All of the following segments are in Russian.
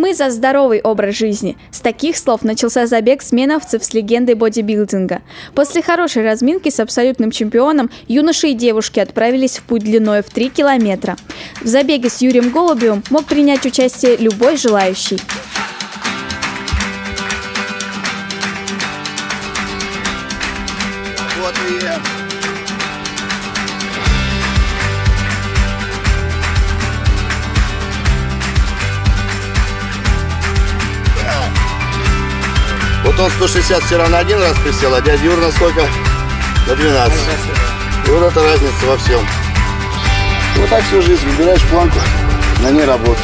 Мы за здоровый образ жизни. С таких слов начался забег сменовцев с легендой бодибилдинга. После хорошей разминки с абсолютным чемпионом юноши и девушки отправились в путь длиной в 3 километра. В забеге с Юрием Голубевым мог принять участие любой желающий. Вот и вот он 160 вчера на 1 раз присел, а дядя Юр на сколько? На 12. И вот эта разница во всем. Вот так всю жизнь выбираешь планку, на ней работаешь.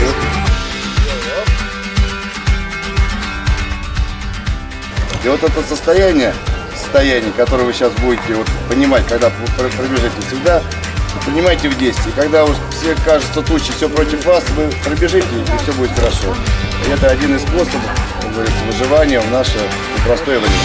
И вот это состояние, которое вы сейчас будете вот понимать, когда пробежите, всегда принимайте в действии. Когда уж все кажется тучи, все против вас, вы пробежите, и все будет хорошо. И это один из способов, как говорится, выживания в наше непростое время.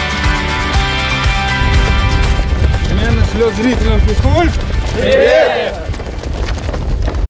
Зрителям физкульт. Привет!